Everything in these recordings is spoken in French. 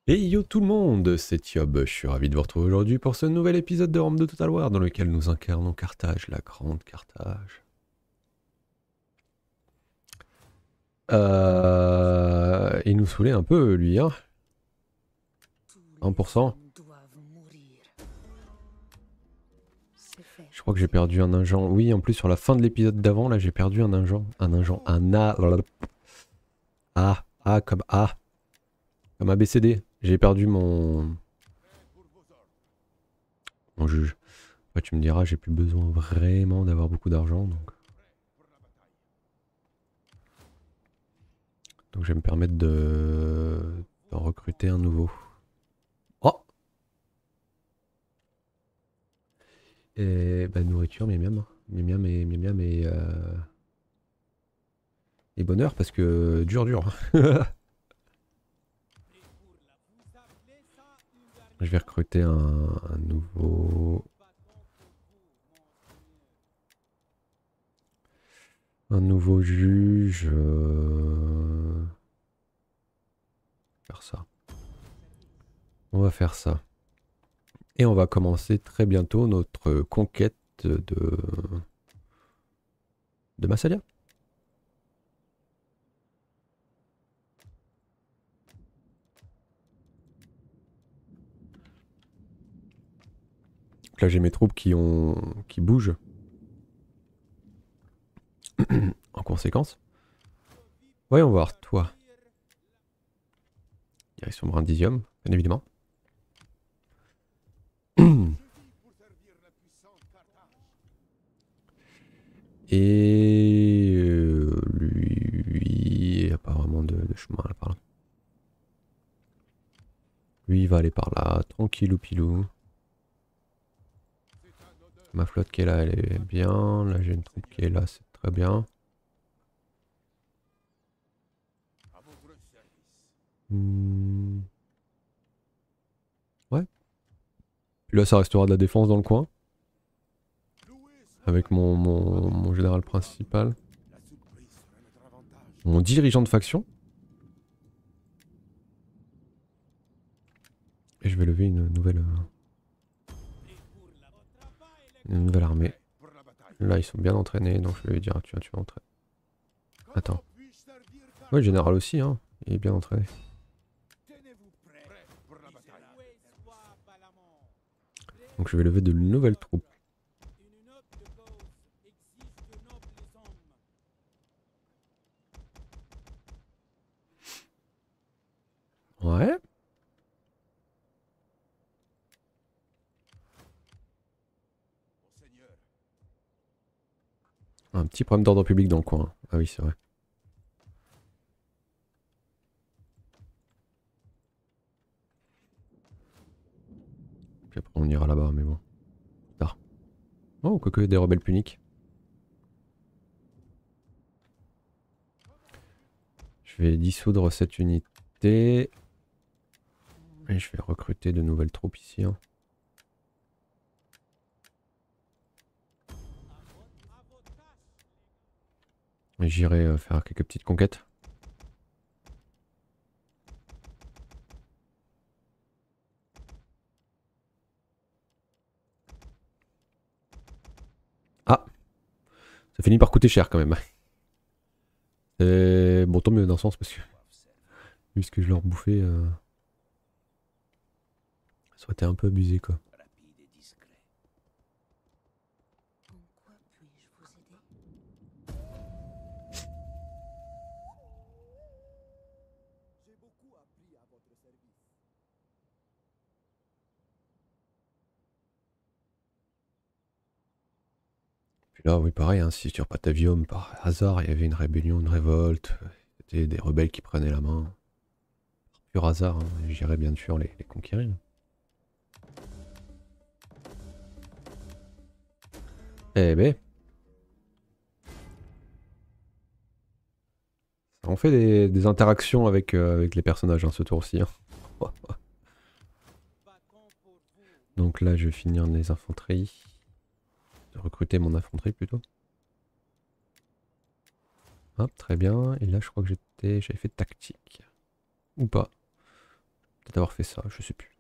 Hey yo tout le monde, c'est Tiob, je suis ravi de vous retrouver aujourd'hui pour ce nouvel épisode de Rome de Total War dans lequel nous incarnons Carthage, la grande Carthage. Il nous saoulait un peu lui, hein. 1%. Je crois que j'ai perdu un agent. Oui, en plus sur la fin de l'épisode d'avant, là j'ai perdu un agent. Comme A. Comme ABCD. J'ai perdu mon juge. Après tu me diras, j'ai plus besoin vraiment d'avoir beaucoup d'argent. Donc je vais me permettre d'en recruter un nouveau. Oh! Et bah nourriture, miam miam. Miam miam et bonheur parce que dur. Je vais recruter un nouveau. Un nouveau juge. Faire ça. On va faire ça. Et on va commencer très bientôt notre conquête de Massalia. Donc là j'ai mes troupes qui bougent en conséquence. Voyons voir, toi. Direction Brindisium, bien évidemment. Et lui, il n'y a pas vraiment de chemin là par là. Lui, il va aller par là, tranquillou pilou. Ma flotte qui est là, elle est bien. Là, j'ai une troupe qui est là, c'est très bien. Ouais. Puis là, ça restera de la défense dans le coin. Avec mon général principal. Mon dirigeant de faction. Et je vais lever une nouvelle armée. Là, ils sont bien entraînés, donc je vais lui dire, tu vas entraîner. Attends. Ouais, le général aussi, hein. Il est bien entraîné. Donc je vais lever de nouvelles troupes. Ouais. Un petit problème d'ordre public dans le coin. Ah oui, c'est vrai. Puis après on ira là-bas, mais bon. Tard. Oh, quoique des rebelles puniques. Je vais dissoudre cette unité. Et je vais recruter de nouvelles troupes ici. Hein. Et j'irai faire quelques petites conquêtes. Ah! Ça finit par coûter cher quand même. Bon, tant mieux d'un sens parce que vu ce que je leur bouffais, ça aurait été un peu abusé quoi. Puis là, oui, pareil, hein, si sur Patavium, par hasard, il y avait une rébellion, une révolte, c'était des rebelles qui prenaient la main. Pur hasard, hein, j'irais bien sûr les conquérir. Eh ben, on fait des interactions avec les personnages hein, ce tour-ci. Hein. Donc là, je vais finir les infanteries. De recruter mon infanterie plutôt. Hop, très bien. Et là, je crois que j'avais fait tactique. Ou pas. peut-être avoir fait ça, je sais plus.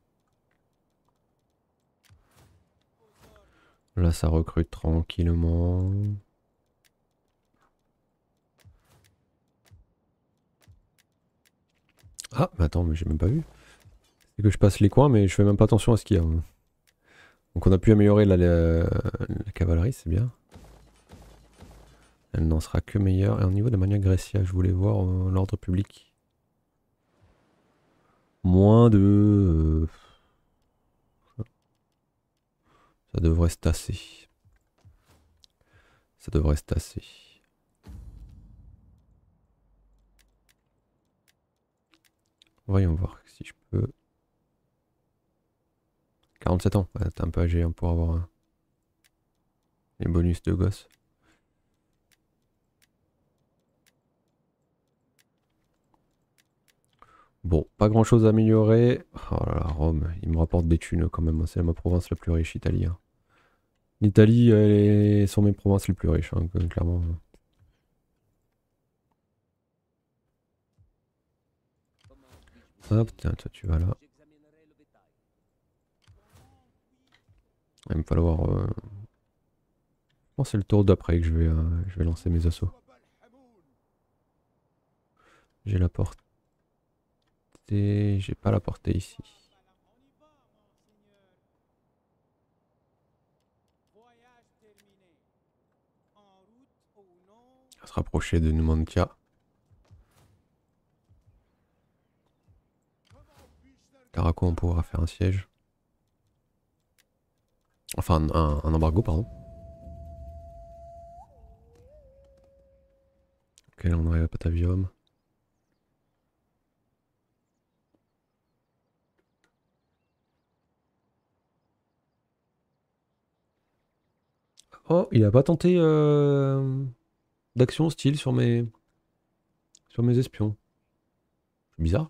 Là ça recrute tranquillement. Ah, mais attends, mais j'ai même pas vu. C'est que je passe les coins, mais je fais même pas attention à ce qu'il y a. Donc on a pu améliorer la cavalerie, c'est bien. Elle n'en sera que meilleure. Et au niveau de Magna Graecia, je voulais voir l'ordre public. Moins de... ça devrait se tasser. Ça devrait se tasser. Voyons voir si je peux... 47 ans, ouais, t'es un peu âgé hein, pour avoir les bonus de gosse. Bon, pas grand chose à améliorer. Oh là là, Rome, il me rapporte des thunes quand même. C'est ma province la plus riche, Italie. Hein. L'Italie sont mes provinces les plus riches, hein, clairement. Hop, tiens, toi tu vas là. Il va me falloir... je pense que c'est le tour d'après que je vais lancer mes assauts. J'ai la portée... J'ai pas la portée ici. À se rapprocher de Numantia. Caraco, on pourra faire un siège. Enfin, un embargo, pardon. Ok, là on arrive à Patavium. Oh, il a pas tenté d'action hostile sur mes espions. C'est bizarre.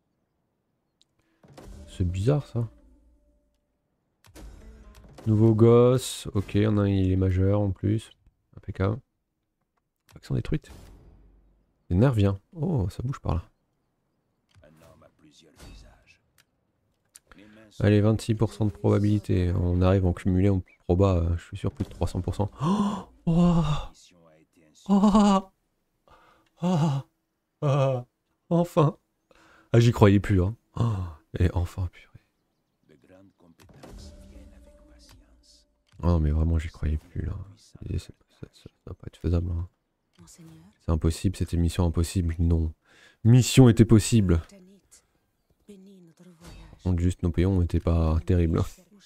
C'est bizarre ça. Nouveau gosse. Ok, il est majeur en plus. Impeccable. Faction détruite. Les Nerviens. Oh, ça bouge par là. Allez, 26% de probabilité. On arrive en cumulé en proba. Je suis sûr plus de 300%. Oh, oh, oh, oh, oh, enfin. Ah, j'y croyais plus. Hein. Oh, et enfin, purée. Oh, mais vraiment, j'y croyais plus là. Ça va pas être faisable. Hein. C'est impossible, c'était mission impossible. Non. Mission était possible. Par contre, juste nos péons n'étaient pas terribles.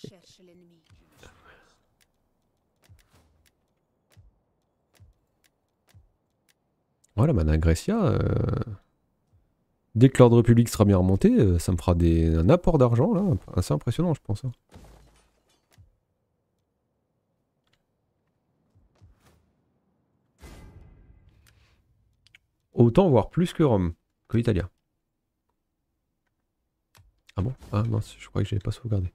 Voilà, Magna Graecia. Dès que l'ordre public sera bien remonté, ça me fera un apport d'argent là, assez impressionnant, je pense. Hein. Autant voire plus que Rome, que l'Italia. Ah bon? Ah mince, je crois que j'avais pas sauvegardé.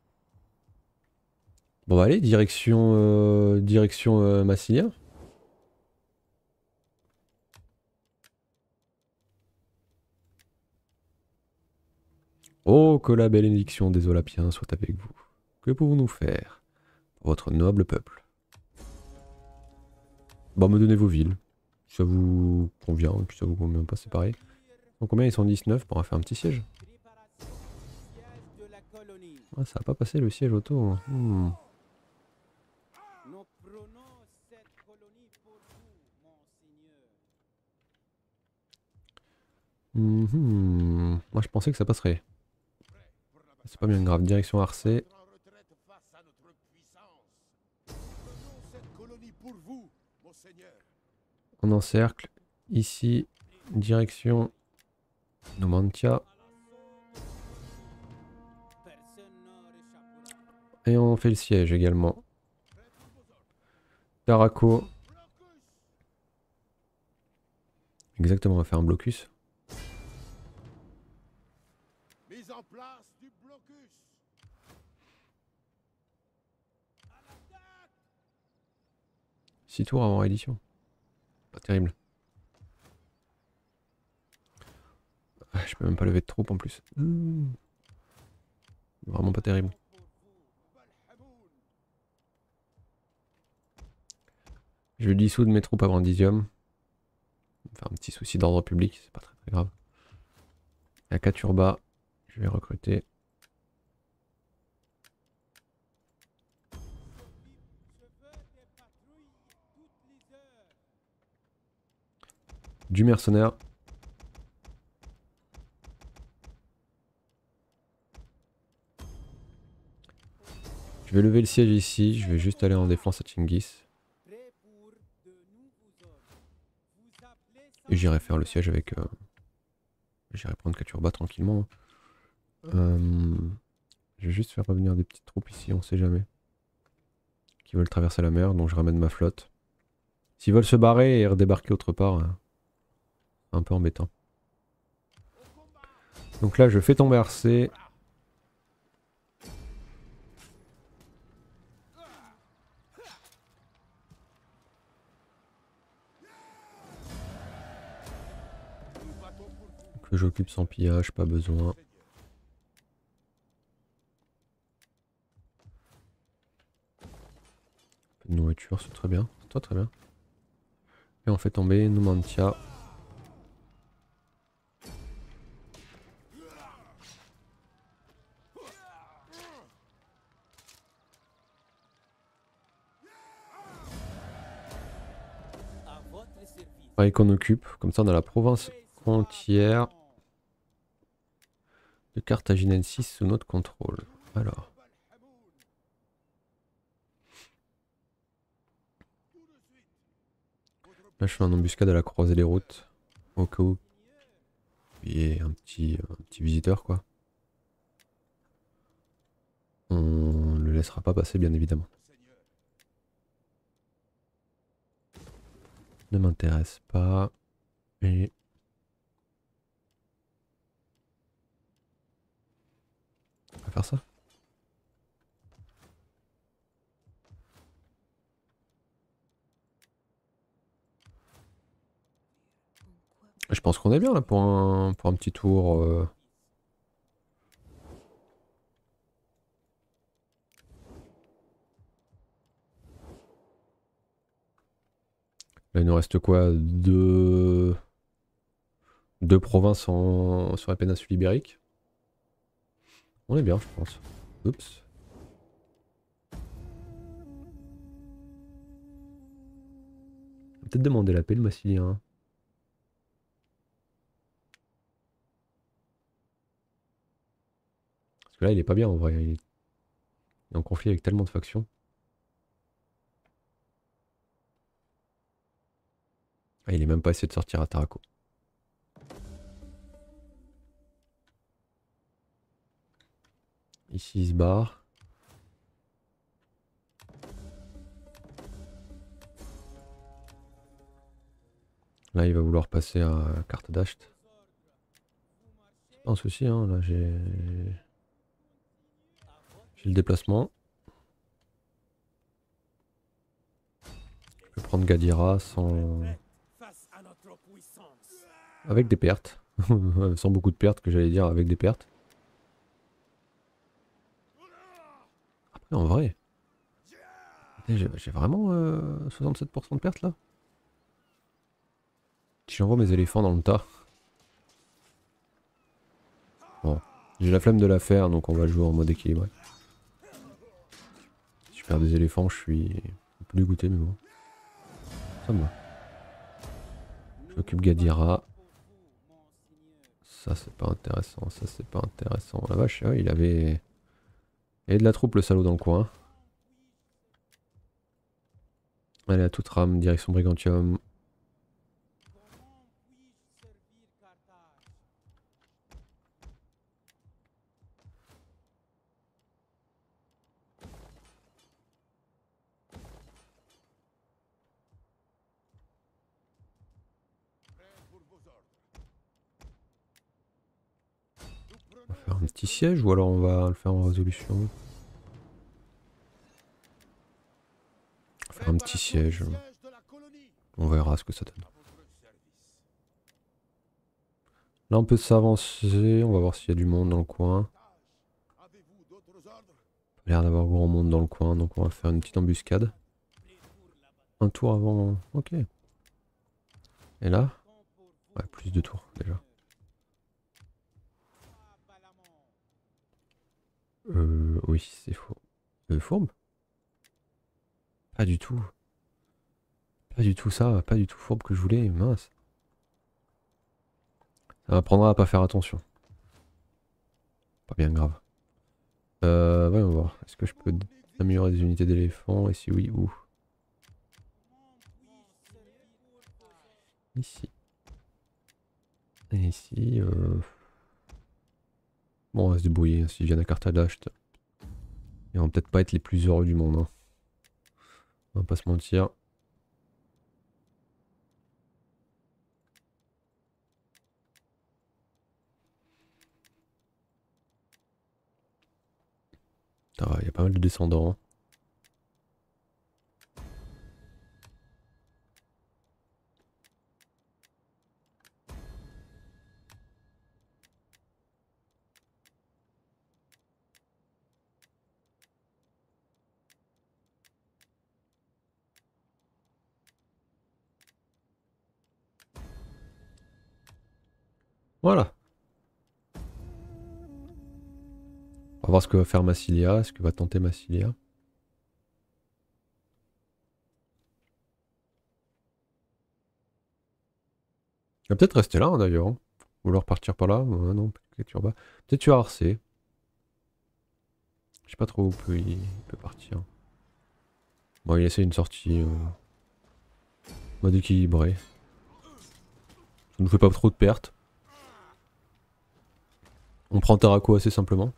Bon bah allez, direction Massilia. Oh, que la bénédiction des Olapiens soit avec vous. Que pouvons-nous faire pour votre noble peuple? Bah me donnez vos villes. Si ça vous convient, et puis ça vous convient pas, c'est pareil. Donc combien ils sont 19 pour faire un petit siège? Ah, ça va pas passer le siège auto. Hmm. Moi je pensais que ça passerait. C'est pas bien grave. Direction Arcée. On encercle. Ici, direction Numantia. Et on fait le siège également. Caraco. Exactement, on va faire un blocus. Mise en place du blocus. 6 tours avant édition. Pas terrible. Je peux même pas lever de troupes en plus. Vraiment pas terrible. Je dissoudre mes troupes avant Dizium. Faire un petit souci d'ordre public, c'est pas très grave. À Katurba, je vais recruter. Du mercenaire. Je vais lever le siège ici, je vais juste aller en défense à Tingis. Et j'irai faire le siège avec... J'irai prendre Katurba tranquillement. Je vais juste faire revenir des petites troupes ici, on sait jamais. Qui veulent traverser la mer, donc je ramène ma flotte. S'ils veulent se barrer et redébarquer autre part, un peu embêtant. Donc là je fais tomber Arcé. Que j'occupe sans pillage, pas besoin. Un peu de nourriture, c'est très bien. C'est très bien. Et on fait tomber Numantia. Pareil qu'on occupe, comme ça on a la province entière de Carthaginensis sous notre contrôle. Alors. Là je fais un embuscade à la croisée des routes. Au cas où il y ait un petit visiteur quoi. On le laissera pas passer bien évidemment. Ne m'intéresse pas. Et... On va faire ça. Je pense qu'on est bien là pour un petit tour. Là il nous reste quoi? Deux provinces sur la péninsule ibérique. On est bien je pense. Oups. Peut-être demander la paix le Massilien. Parce que là il est pas bien en vrai. Il est en conflit avec tellement de factions. Ah, il est même pas essayé de sortir à Tarako. Ici il se barre. Là il va vouloir passer à carte d'Asht. C'est pas un souci hein, là j'ai le déplacement. Je peux prendre Gadira sans... Avec des pertes. Sans beaucoup de pertes que j'allais dire avec des pertes. Après en vrai... J'ai vraiment 67% de pertes là. Si j'envoie mes éléphants dans le tas. Bon. J'ai la flemme de la faire donc on va jouer en mode équilibré. Si je perds des éléphants je suis un peu dégoûté mais bon. Ça me va. J'occupe Gadira. Ça c'est pas intéressant, ça c'est pas intéressant. La vache, ouais, il avait de la troupe le salaud dans le coin. Allez à toute rame, direction Brigantium. On va faire un petit siège ou alors on va le faire en résolution. On va faire un petit siège. On verra ce que ça donne. Là on peut s'avancer, on va voir s'il y a du monde dans le coin. Il y a l'air d'avoir grand monde dans le coin, donc on va faire une petite embuscade. Un tour avant... Ok. Et là? Ouais, plus de tours déjà. Oui, c'est faux. Fourbe? Pas du tout. Pas du tout ça, pas du tout fourbe que je voulais, mince. Ça m'apprendra à pas faire attention. Pas bien grave. Voyons voir. Est-ce que je peux améliorer des unités d'éléphants? Et si oui, où? Ici. Et ici, bon, on va se débrouiller. S'ils viennent à Carthage, ils vont peut-être pas être les plus heureux du monde. Hein. On va pas se mentir. Il y a pas mal de descendants. Voilà. On va voir ce que va faire Massilia, ce que va tenter Massilia. Il va peut-être rester là hein, d'ailleurs. Hein. Ou alors partir par là. Non, peut-être tu vas. Peut-être tu as Arcé. Je sais pas trop où il peut partir. Bon, il essaie une sortie mode équilibré. Ça nous fait pas trop de pertes. On prend Tarako assez simplement.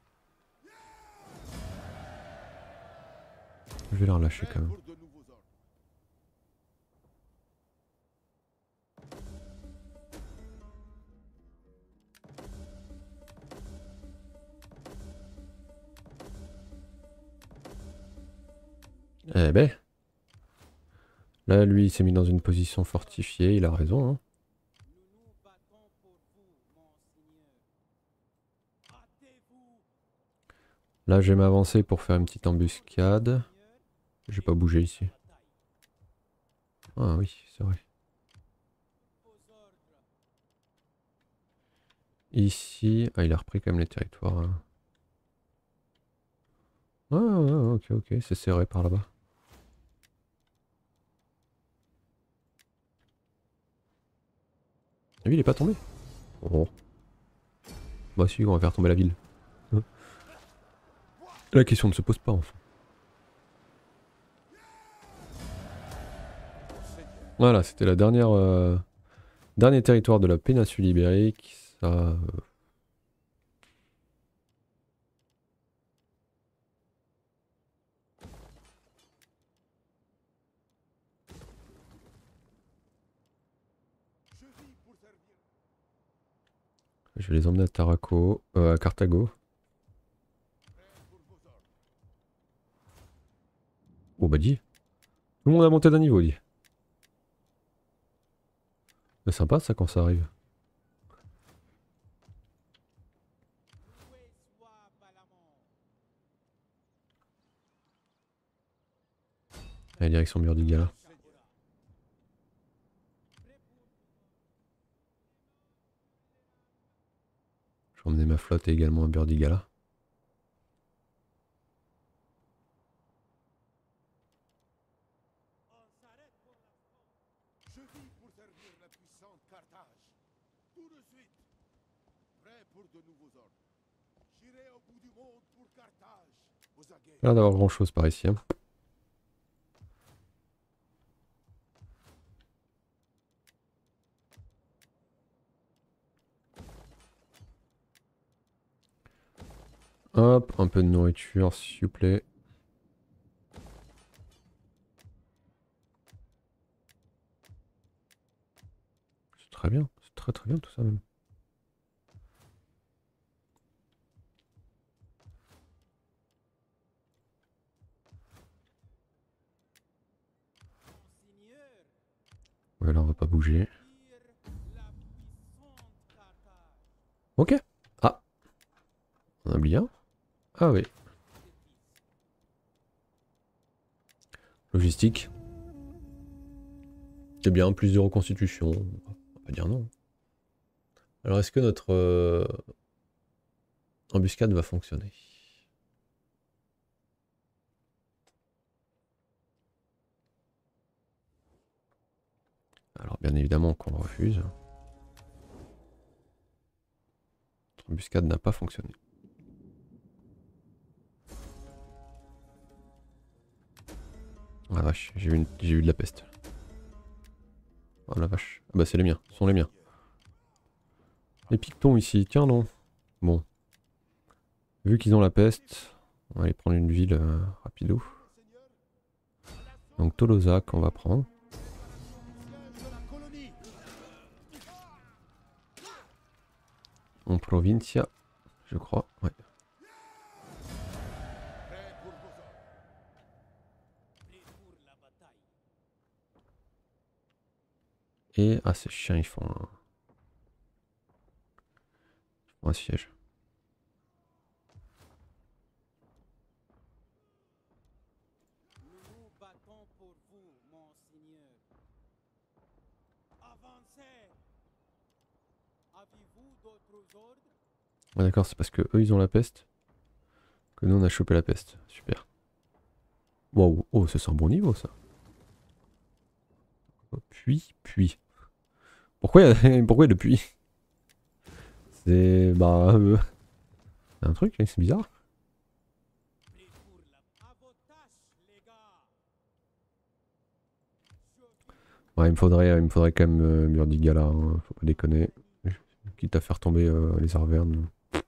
Je vais la relâcher quand même. Eh ben. Là, lui, il s'est mis dans une position fortifiée, il a raison. Hein. Là, je vais m'avancer pour faire une petite embuscade. J'ai pas bougé ici. Ah oui, c'est vrai. Ici, ah, il a repris quand même les territoires. Hein. Ah, ouais, ok, ok, c'est serré par là-bas. Lui, il est pas tombé. Oh. Bah si, on va faire tomber la ville. Hein. La question ne se pose pas, enfin. Voilà, c'était la dernière... dernier territoire de la péninsule ibérique. Ça... Je vais les emmener à Taraco, à Carthago. Oh bah dis. Tout le monde a monté d'un niveau, dit. C'est sympa ça quand ça arrive. Allez, direction Burdigala. Je vais emmener ma flotte également à Burdigala. Pas l'air d'avoir grand chose par ici. Hein. Hop, un peu de nourriture s'il vous plaît. C'est très bien, c'est très très bien tout ça même. Ouais, là on va pas bouger. Ok. Ah. On a oublié un. Ah oui. Logistique. C'est bien, plus de reconstitution. On va pas dire non. Alors est-ce que notre embuscade va fonctionner? Alors bien évidemment qu'on refuse. Notre embuscade n'a pas fonctionné. Oh la vache, j'ai eu de la peste. Oh la vache. Ah bah c'est les miens, ce sont les miens. Les pictons ici, tiens non. Bon. Vu qu'ils ont la peste, on va aller prendre une ville rapido. Donc Tolosa on va prendre. En Provincia, je crois, ouais. Et ah ces chiens ils font un siège. Ah, d'accord, c'est parce que eux ils ont la peste que nous on a chopé la peste. Super. Waouh, oh ça c'est un bon niveau ça. Puis. Pourquoi le puits? C'est bah c'est un truc, c'est bizarre. Ouais, il me faudrait quand même Burdigala, hein, faut pas déconner. Quitte à faire tomber les Arvernes.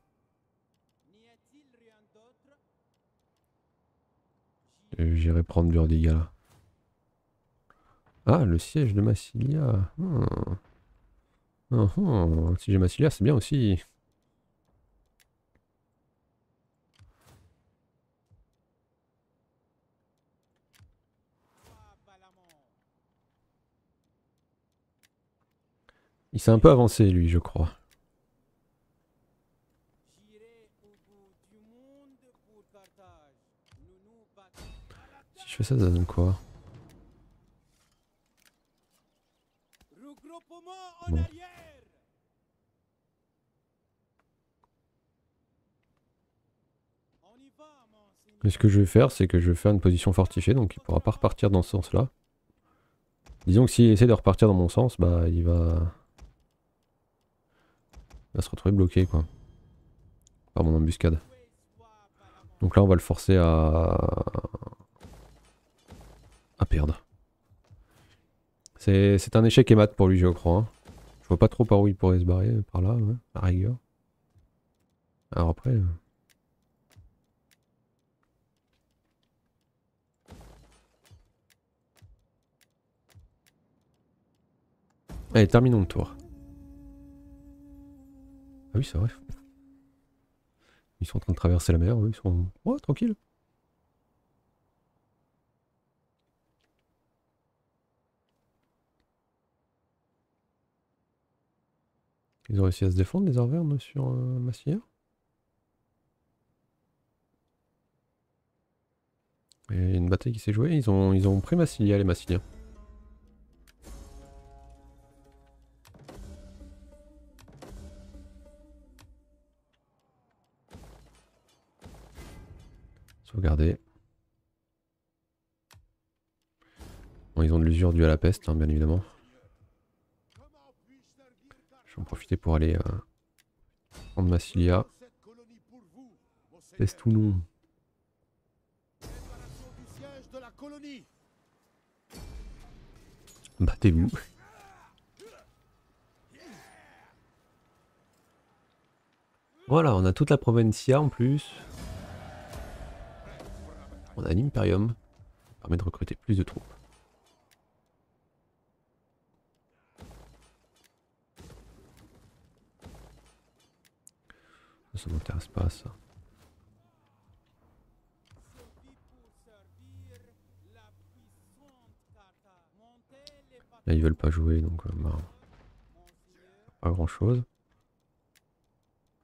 J'irai prendre Burdigala. Ah, le siège de Massilia. Si j'ai Massilia, c'est bien aussi. Il s'est un peu avancé, lui, je crois. Si je fais ça, ça donne quoi? Bon. Et ce que je vais faire, c'est que je vais faire une position fortifiée, donc il pourra pas repartir dans ce sens-là. Disons que s'il essaie de repartir dans mon sens, bah il va se retrouver bloqué, quoi. Par mon embuscade. Donc là, on va le forcer à perdre. C'est un échec et mat pour lui, je crois. Hein. Je vois pas trop par où il pourrait se barrer, par là, ouais, à la rigueur. Alors après... Allez, terminons le tour. Ah oui, c'est vrai. Ils sont en train de traverser la mer, eux, ils sont... Ouais, tranquille. Ils ont réussi à se défendre, les Arvernes, sur Massilia. Et il y a une bataille qui s'est jouée, ils ont pris Massilia, les Massiliens. Sauvegarder. Bon, ils ont de l'usure due à la peste, hein, bien évidemment. Je vais en profiter pour aller prendre Massilia. Peste ou non. Battez-vous. Voilà, on a toute la Provincia en plus. On a l'Imperium. Ça permet de recruter plus de troupes. Ça m'intéresse pas ça. Là ils veulent pas jouer donc bah, pas grand chose.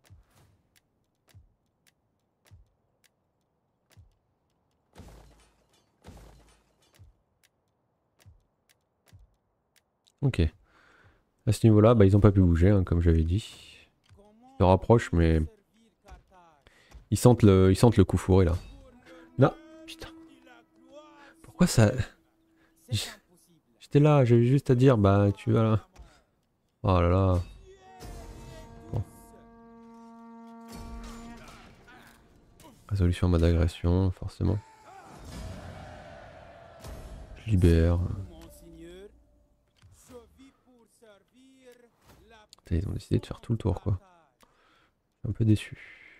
Ok. À ce niveau-là, bah, ils ont pas pu bouger, hein, comme j'avais dit. Ils se rapprochent, mais ils sentent le coup fourré là. Non, putain. Pourquoi ça... J'étais là, j'avais juste à dire, bah tu vas là. Oh là là. Bon. Résolution en mode agression, forcément. Je libère. Putain, ils ont décidé de faire tout le tour quoi. Je suis un peu déçu.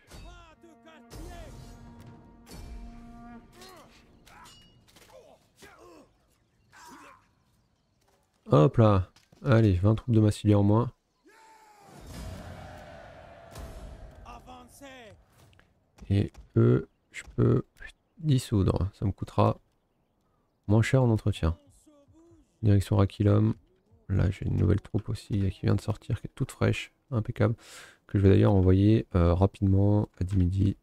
Hop là. Allez, 20 troupes de Massilia en moins. Et eux, je peux dissoudre. Ça me coûtera moins cher en entretien. Direction Rakilom. Là, j'ai une nouvelle troupe aussi qui vient de sortir, qui est toute fraîche, impeccable. Que je vais d'ailleurs envoyer rapidement à 10 midi.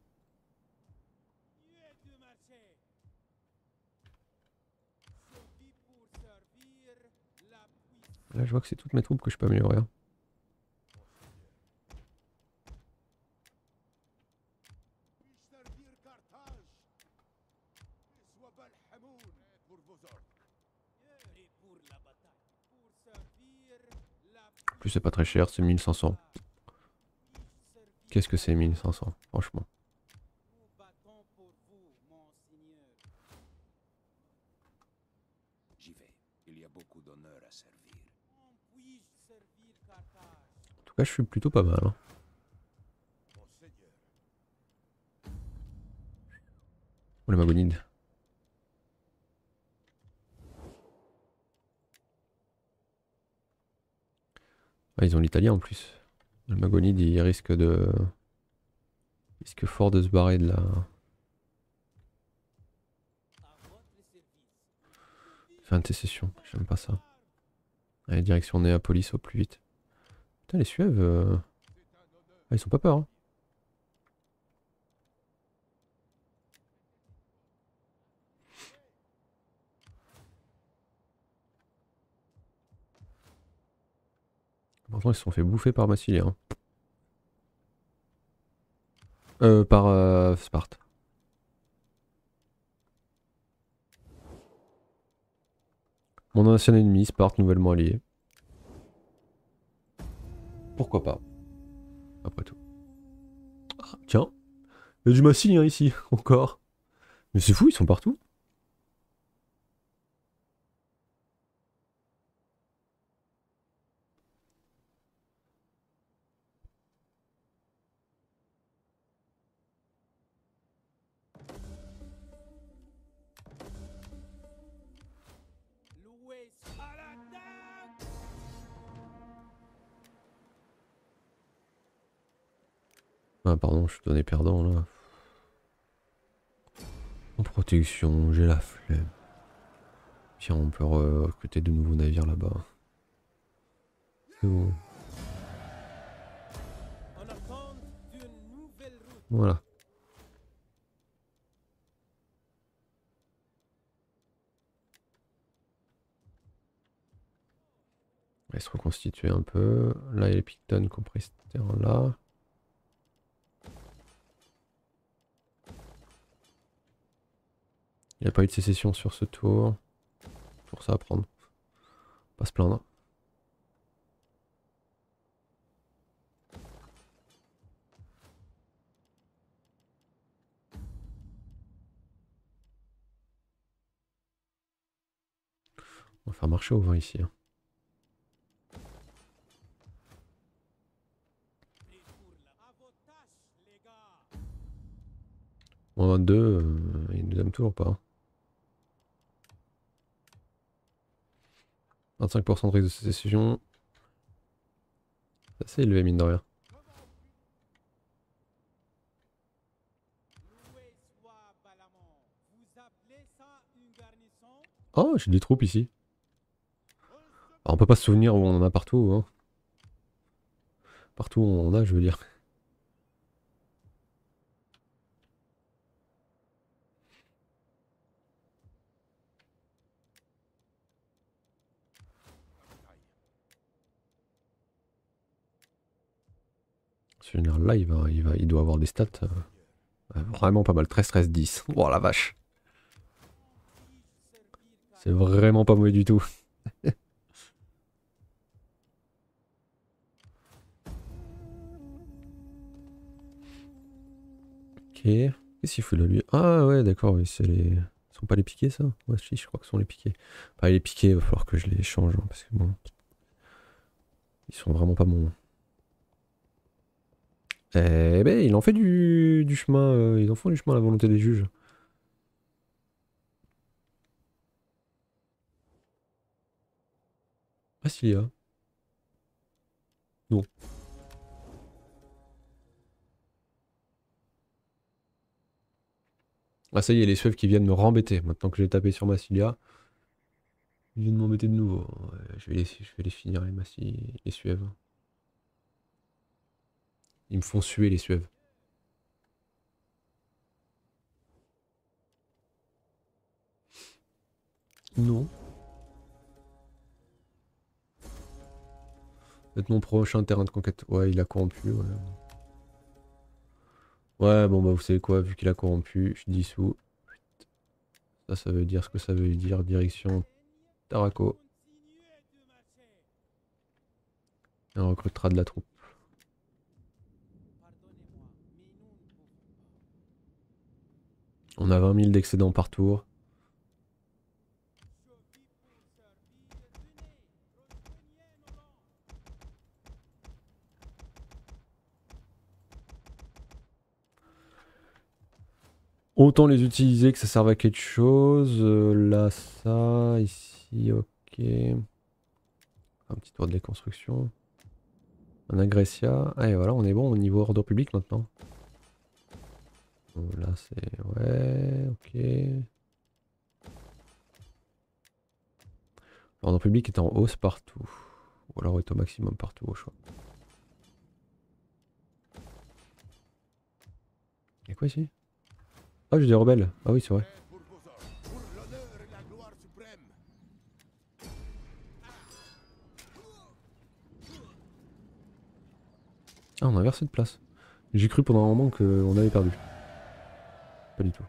Là, je vois que c'est toutes mes troupes que je peux améliorer. Hein. En plus, c'est pas très cher, c'est 1500. Qu'est-ce que c'est 1500, franchement. En tout cas, je suis plutôt pas mal. Hein. Oh, les Magonides. Ah, ils ont l'italien en plus. Le Magonide, il risque de... Il risque fort de se barrer de la... Fin de sécession, j'aime pas ça. Allez, direction Néapolis au plus vite. Putain, les Suèves... Ah, ils sont pas peur. Hein. Pourtant, ils se sont fait bouffer par Massilia. Hein. Par Sparte. Mon ancien ennemi, Sparte, nouvellement allié. Pourquoi pas, après tout. Ah, tiens, il y a du Massilien ici, encore. Mais c'est fou, ils sont partout. Ah pardon, je suis donné perdant là. En protection, j'ai la flemme. Tiens, on peut recruter de nouveaux navires là-bas. C'est bon. Voilà. On va se reconstituer un peu. Là, il y a les Pictones qui ont pris ce terrain-là. Il n'y a pas eu de sécession sur ce tour. Pour ça à prendre. Pas se plaindre. On va faire marcher au vin ici. Hein. En 22, ils nous aiment toujours pas. Hein. 25% de risque de sécession. C'est assez élevé mine de rien. Oh, j'ai des troupes ici. Alors, on peut pas se souvenir où on en a partout. Hein. Partout où on en a, je veux dire. Ce général-là, il doit avoir des stats vraiment pas mal. 13, 13, 10. Oh la vache. C'est vraiment pas mauvais du tout. Ok. Qu'est-ce qu'il faut de lui? Ah ouais, d'accord, oui, c'est les. Ce sont pas les piquets, ça? Ouais, si, je crois que ce sont les piquets. Enfin, les piquets, il va falloir que je les change, hein, parce que bon. Ils sont vraiment pas bons. Eh ben, il en fait du chemin. Ils en font du chemin à la volonté des juges. Ah, s'il y a. Non. Ah, ça y est, les suèves qui viennent me rembêter. Maintenant que j'ai tapé sur Massilia, ils viennent m'embêter de nouveau. Ouais, je vais les finir, les suèves. Ils me font suer, les suèves. Non. Peut-être mon prochain terrain de conquête. Ouais, il a corrompu. Ouais, ouais bon, bah, vous savez quoi, vu qu'il a corrompu, je dissous. Ça veut dire ce que ça veut dire. Direction Tarako. Et on recrutera de la troupe. On a 20 000 d'excédents par tour. Autant les utiliser que ça serve à quelque chose. Là, ça, ici, ok. Un petit tour de déconstruction. Un Agressia. Ah, et voilà, on est bon au niveau ordre public maintenant. Là, c'est. Ouais, ok. L'ordre public est en hausse partout. Ou alors est au maximum partout au choix. Y'a quoi ici? Ah, j'ai des rebelles. Ah oui, c'est vrai. Ah, on a inversé de place. J'ai cru pendant un moment qu'on avait perdu. Pas du tout.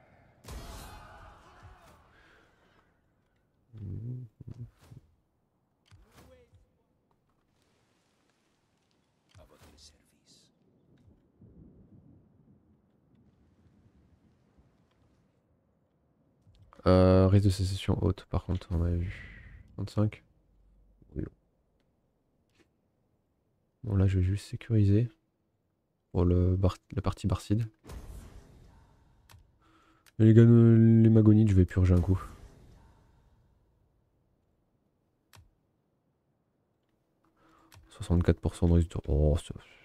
Risque de sécession haute, par contre, on avait vu. 25. Oui. Bon, là, je vais juste sécuriser. Pour la partie Barcide. Et les Magonides, je vais purger un coup. 64% de risque de... Oh,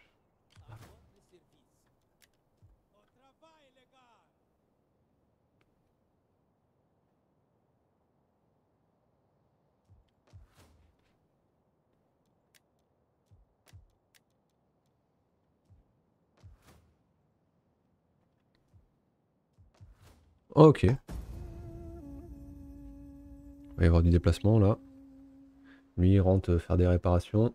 oh, ok. Il va y avoir du déplacement là. Lui, il rentre faire des réparations.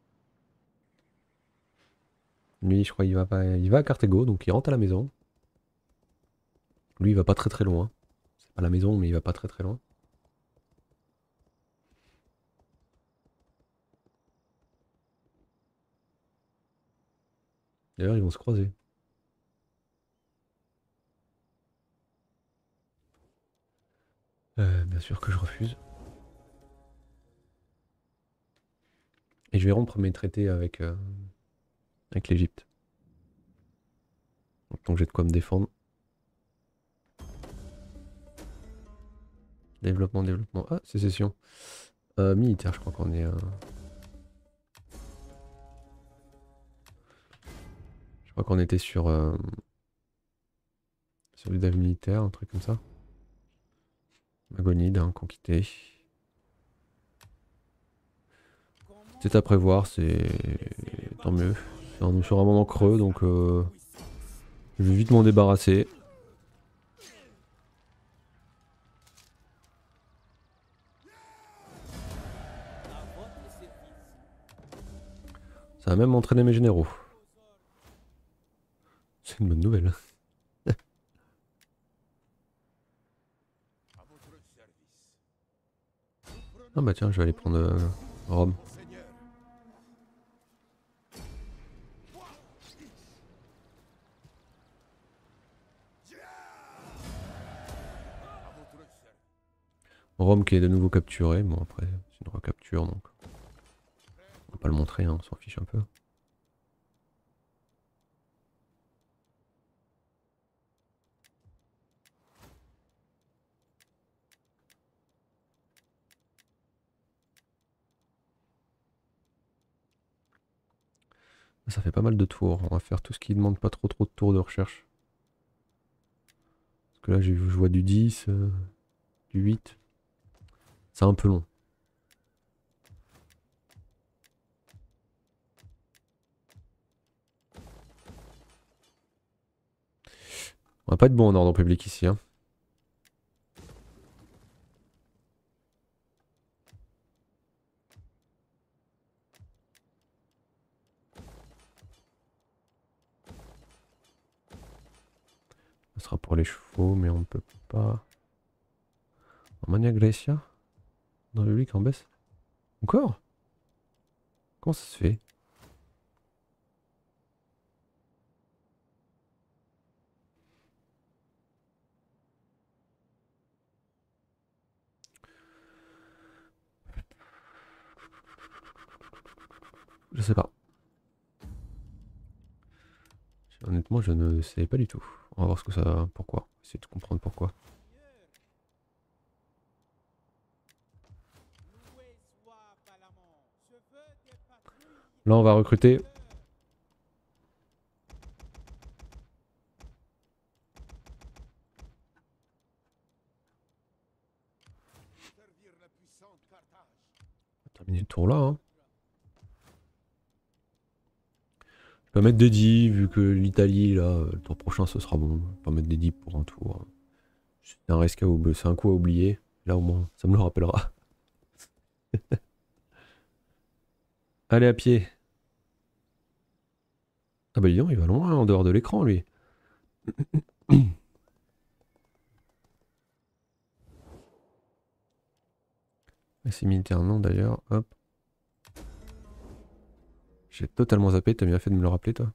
Lui, je crois qu'il va pas... Il va à Carthago, donc il rentre à la maison. Lui, il va pas très très loin. C'est pas la maison, mais il va pas très très loin. D'ailleurs, ils vont se croiser. Bien sûr que je refuse. Et je vais rompre mes traités avec l'Égypte. Donc j'ai de quoi me défendre. Développement, développement. Ah, sécession. Militaire, je crois qu'on est... Je crois qu'on était sur du dev militaire, un truc comme ça. Magonide, hein, qu'on quittait. C'est à prévoir, c'est... Tant mieux. On est sur un moment creux, donc... Je vais vite m'en débarrasser. Ça va même entraîner mes généraux. C'est une bonne nouvelle. Ah bah tiens, je vais aller prendre Rome. Rome qui est de nouveau capturé. Bon après, c'est une recapture donc. On va pas le montrer, hein, on s'en fiche un peu. Ça fait pas mal de tours. On va faire tout ce qui demande pas trop de tours de recherche. Parce que là, je vois du 10, du 8. C'est un peu long. On va pas être bon en ordre public ici. Hein. Ce sera pour les chevaux, mais on peut pas. Mania Grecia dans le public en baisse. Encore? Comment ça se fait? Je sais pas. Honnêtement, je ne sais pas du tout. On va voir ce que ça. Pourquoi. Essayer de comprendre pourquoi. Là, on va recruter. On va terminer le tour là. Hein. Je vais mettre des 10 vu que l'Italie, là, le tour prochain, ce sera bon. Je vais pas mettre des 10 pour un tour. C'est un risque à oublier. C'est un coup à oublier. Là, au moins, ça me le rappellera. Allez à pied. Ah bah dis donc, il va loin en dehors de l'écran, lui. C'est militaire, non d'ailleurs. Hop. J'ai totalement zappé, t'as bien fait de me le rappeler, toi.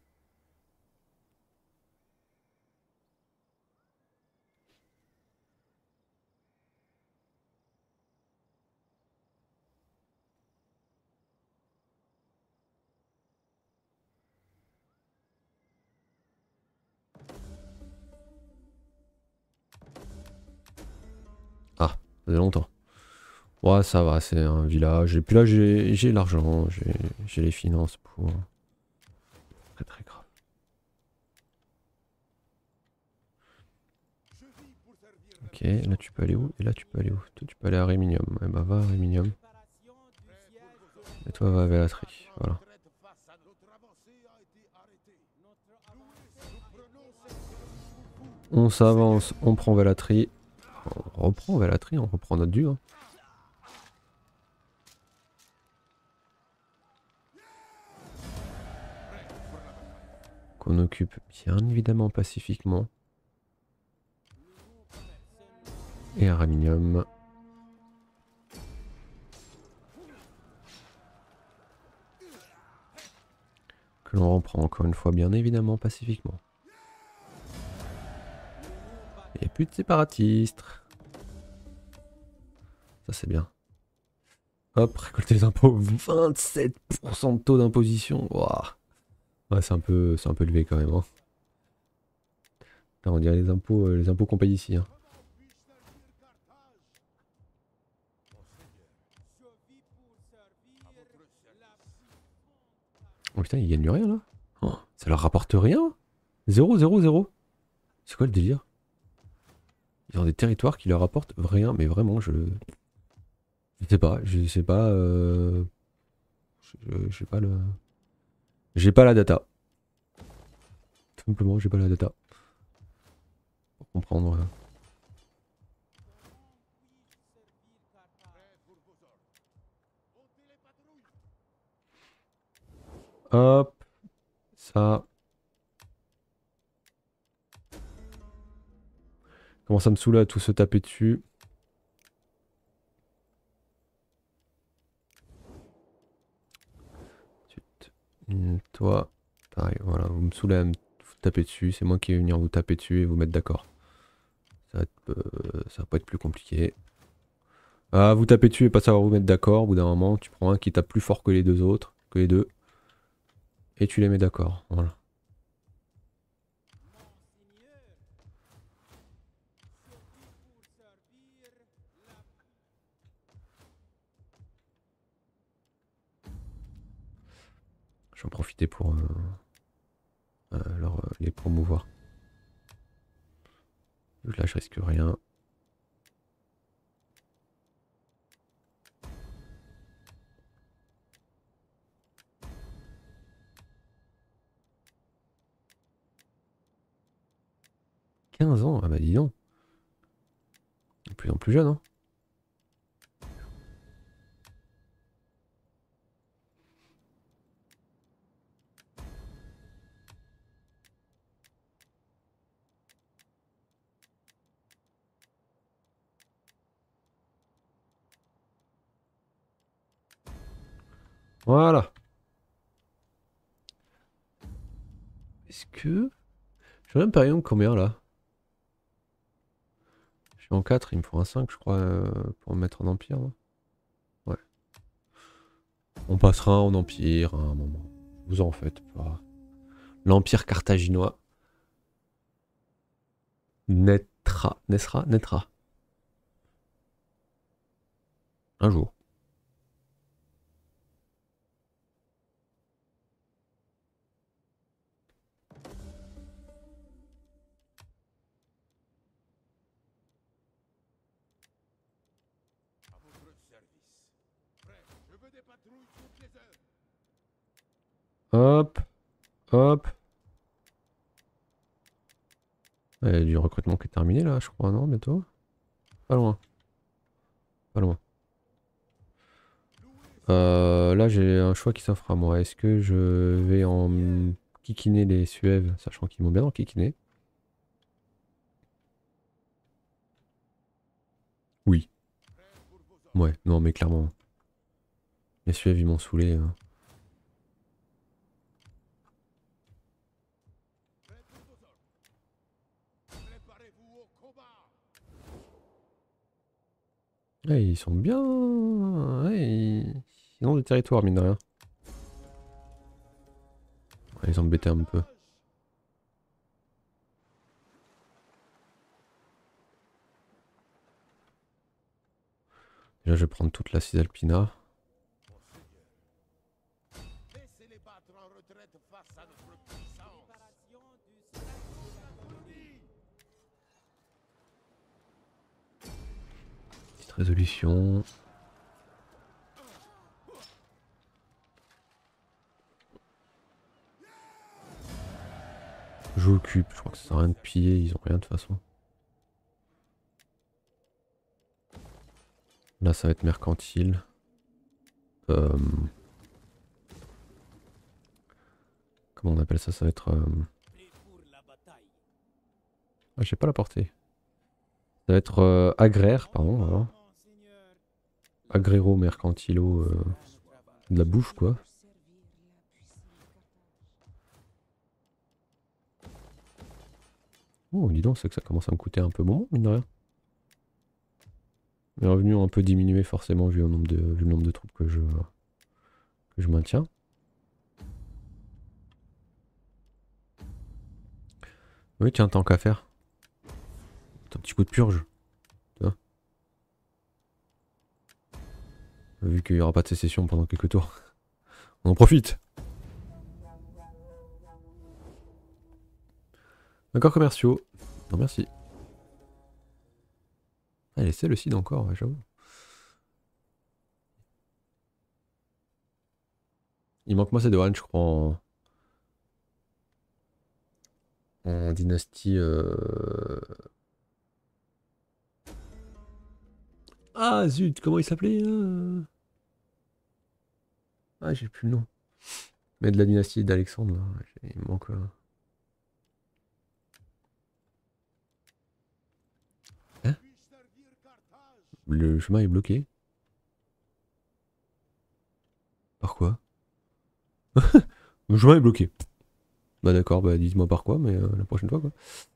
Ah, ça faisait longtemps. Ouais, ça va, c'est un village. Et puis là, j'ai l'argent, j'ai les finances pour. Très très grave. Ok, là tu peux aller où? Et là tu peux aller où? Toi tu peux aller à Réminium. Eh bah va à Réminium. Et toi va à Vélatrie. Voilà. On s'avance, on prend Vélatrie. On reprend Vélatrie, on reprend notre dû. Hein. Qu'on occupe bien évidemment pacifiquement. Et à Réminium. Que l'on reprend encore une fois bien évidemment pacifiquement. Il n'y a plus de séparatistes. Ça c'est bien. Hop, récolter les impôts. 27% de taux d'imposition. Wow. Ouais, c'est un peu élevé quand même. Hein. Putain, on dirait les impôts qu'on paye ici. Hein. Oh putain, ils gagnent rien là. Oh, ça leur rapporte rien. 0, 0, 0. C'est quoi le délire? Ils ont des territoires qui leur rapportent rien, mais vraiment, je sais pas, je sais pas, j'ai pas le, j'ai pas la data. Tout simplement, j'ai pas la data pour comprendre. Hop, ça, Comment ça me saoule à tous se taper dessus. Ensuite, toi, pareil, voilà, vous me saoulez à me taper dessus. C'est moi qui vais venir vous taper dessus et vous mettre d'accord. Ça va pas être plus compliqué. Ah, vous tapez dessus et pas savoir vous mettre d'accord. Au bout d'un moment, tu prends un qui tape plus fort que les deux autres, que les deux, et tu les mets d'accord. Voilà. Je vais en profiter pour les promouvoir. Là, je risque rien. « 15 ans, ah bah dis donc. De plus en plus jeune, hein. Voilà. Est-ce que... J'ai un Imperium combien là? Je suis en 4, il me faut un 5 je crois pour me mettre en empire. Hein. Ouais. On passera en empire à un moment. Vous en faites pas. L'empire carthaginois naîtra. Un jour. Hop. Hop. Il y a du recrutement qui est terminé là, je crois, non, bientôt? Pas loin. Pas loin. Là, j'ai un choix qui s'offre à moi. Est-ce que je vais en kikiner les Suèves, sachant qu'ils m'ont bien en kikiné? Oui. Ouais, non, mais clairement. Les Suèves, ils m'ont saoulé. Hein. Ouais, ils sont bien. Ouais, ils ont des territoires, mine de rien. Ouais, ils embêtaient un peu. Déjà, je vais prendre toute la Cisalpina. Petite résolution. J'occupe, je crois que ça sert à rien de piller, ils ont rien de toute façon. Là, ça va être mercantile. Comment on appelle ça? Ça va être... Ah, j'ai pas la portée. Ça va être agraire, pardon. Alors. Agréro-mercantilo. De la bouffe, quoi. Oh, dis donc, c'est que ça commence à me coûter un peu bon, mine de rien. Les revenus ont un peu diminué, forcément, vu le nombre de troupes que je maintiens. Oui, tiens, tant qu'à faire. Un petit coup de purge. Tu vois. Vu qu'il n'y aura pas de sécession pendant quelques tours. On en profite. Accords commerciaux. Non, merci. Ah, elle essaie le cid encore, ouais, j'avoue. Il manque moi, c'est de je crois, en dynastie. Ah, zut, comment il s'appelait Ah, j'ai plus le nom. Mais de la dynastie d'Alexandre, là. Il me manque. Le chemin est bloqué. Par quoi? Le chemin est bloqué. Bah d'accord, bah dites-moi par quoi, mais la prochaine fois quoi.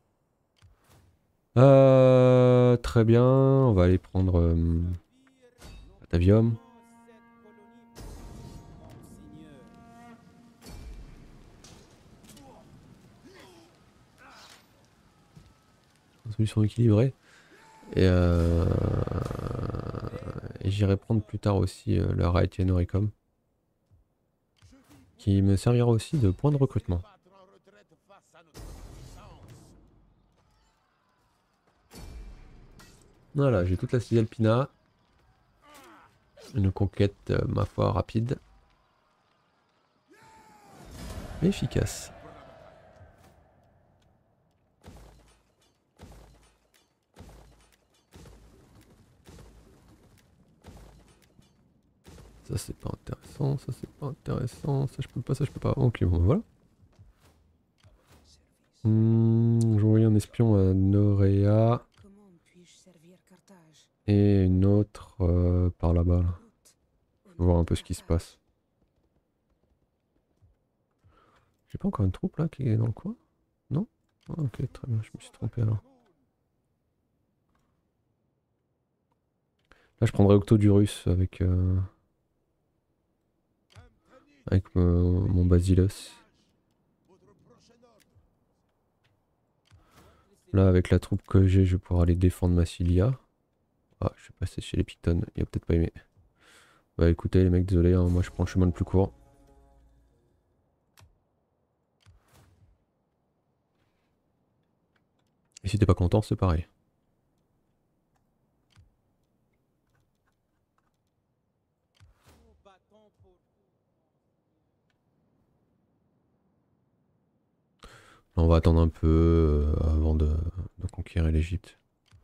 Très bien, on va aller prendre Atavium. Solution équilibrée. Et j'irai prendre plus tard aussi le Raetian Oricom. Qui me servira aussi de point de recrutement. Voilà, j'ai toute la cité Alpina. Une conquête, ma foi, rapide. Mais efficace. Ça c'est pas intéressant, ça c'est pas intéressant, ça je peux pas, ça je peux pas. Ok, bon voilà. J'ai envoyé un espion à Norea. Et une autre par là-bas. Là. Je vais voir un peu ce qui se passe. J'ai pas encore une troupe là qui est dans le coin? Non? Ah, ok, très bien, je me suis trompé alors. Là je prendrai Octodurus avec mon Basilos. Là avec la troupe que j'ai, je vais pouvoir aller défendre Massilia. Ah, je suis passé chez les Pictones, il a peut-être pas aimé. Bah écoutez les mecs, désolé, hein, moi je prends le chemin le plus court. Et si t'es pas content, c'est pareil. Là, on va attendre un peu avant de conquérir l'Egypte.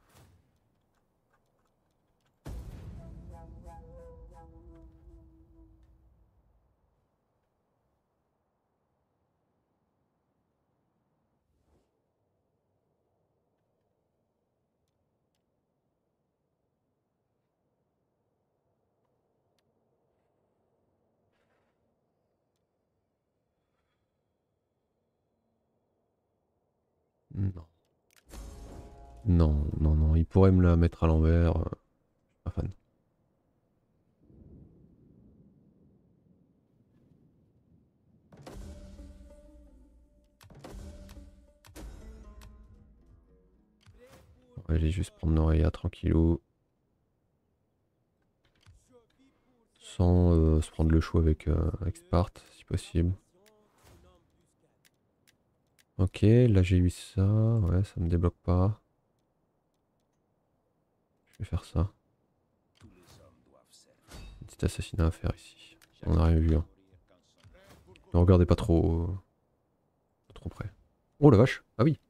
Non. Non, non, non, il pourrait me la mettre à l'envers. Pas fan. On va aller juste prendre Noria tranquillou. Sans se prendre le chou avec Sparte, si possible. Ok, là j'ai eu ça. Ouais, ça me débloque pas. Je vais faire ça. Petit assassinat à faire ici. On n'a rien vu. Hein. Ne regardez pas trop près. Oh la vache. Ah oui.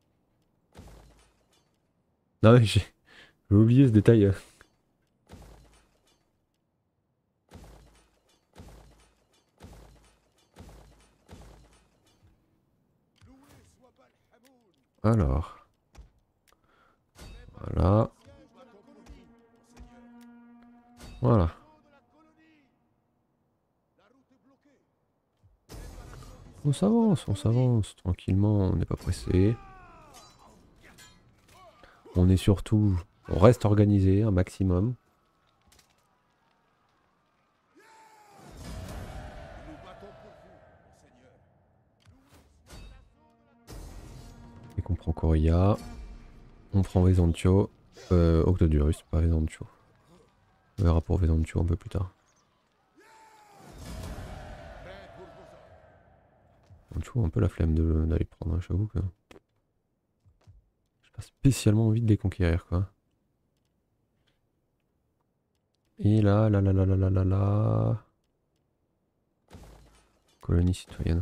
Ah ouais, j'ai oublié ce détail. Alors. Voilà. Voilà. On s'avance tranquillement, on n'est pas pressé. On est surtout, on reste organisé un maximum. Et qu'on prend Coria, on prend Vesantio, Octodurus, pas Vesantio. On verra pour Vesantio un peu plus tard. Vesantio, un peu la flemme d'aller prendre, hein, j'avoue que j'ai pas spécialement envie de les conquérir quoi. Et là. Colonie citoyenne.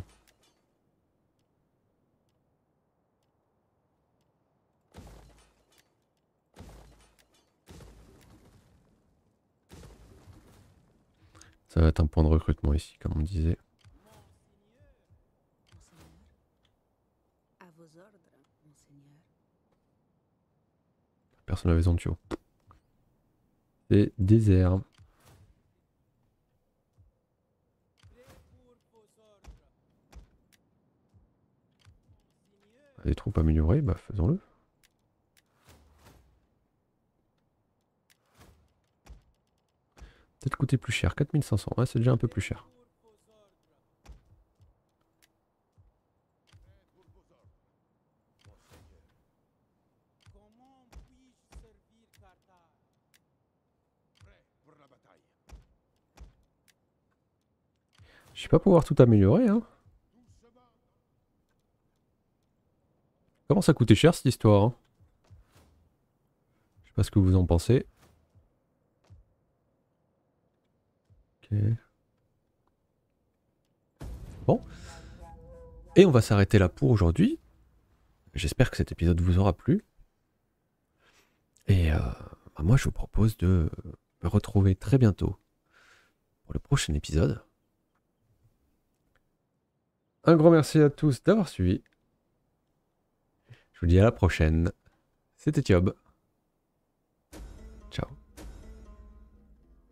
Ça va être un point de recrutement ici, comme on disait. Personne à Vesantio. C'est désert. Des troupes améliorées, bah faisons-le. Peut-être coûter plus cher, 4500, ouais c'est déjà un peu plus cher. Je vais pas pouvoir tout améliorer, hein. Comment ça coûtait cher cette histoire, hein. Je sais pas ce que vous en pensez. Ok. Bon. Et on va s'arrêter là pour aujourd'hui. J'espère que cet épisode vous aura plu. Et bah moi je vous propose de me retrouver très bientôt pour le prochain épisode. Un grand merci à tous d'avoir suivi. Je vous dis à la prochaine. C'était Thiob.